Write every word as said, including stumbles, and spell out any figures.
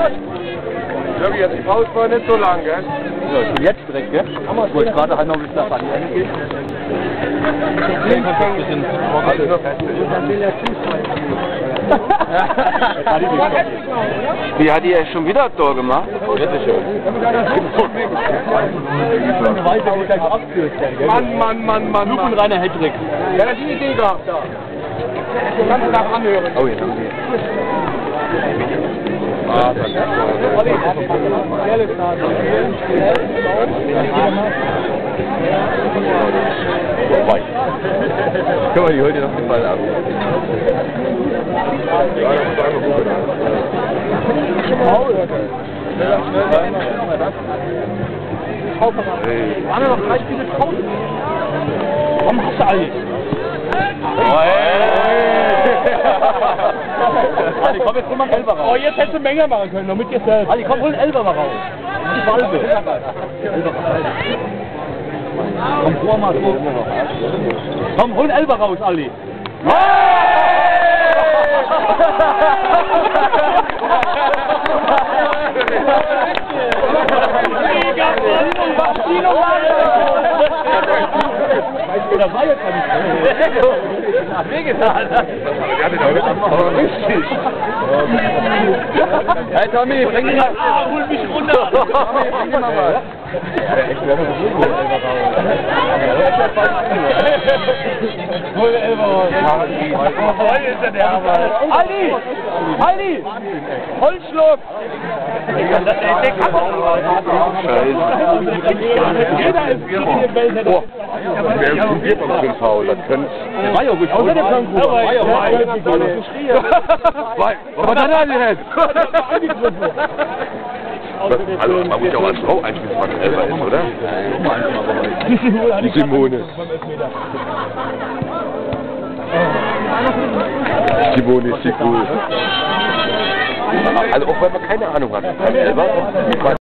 Wirklich, jetzt die Pause war nicht so lang, gell? So, schon jetzt direkt, gell? Ich wollte gerade halt noch ein bisschen nach Ende gehen. Alles noch hässlich. Wie hat ihr schon wieder ein Tor gemacht? Bitte schön. Mann, Mann, Mann, Mann. Flug und reiner Hattrick. Ja, das ist die Idee gehabt, da. Den ganzen Tag anhören. Oh ja. Ah, das ist Vorbei. Guck mal, die holt dir noch den Ball ab. Waren wir noch drei Spiele draußen? Warum hast du alles? Ali, komm, jetzt hol mal einen Elfer raus. Oh, jetzt hättest du Menge machen können, noch mit dir selbst. Ali, komm, hol einen Elfer mal raus. Die Balbe. Komm, vor mal, vor. Komm, hol einen Elfer raus, Ali. Das war jetzt nicht. Hat wehgetan. Aber richtig. Hey Tommy, bring ihn mal. Ah, hol mich runter. Tommy, bring ihn mal was. Hol den Elfer raus. Heute ist er der Arbeit. Ali! Ali! Holzschluck! Scheiße. Jeder ist gegen den Welt. Wer ist ein Bier beim Faul? Das könnte... Der war ja ruhig. Außer der Plankgruber. War ja ruhig. Was hat er denn jetzt? Also, man muss ja auch als Frau einschließen, was Elfer ist, oder? Die Simone. Simone ist die cool. Also auch wenn man keine Ahnung hat, was Elfer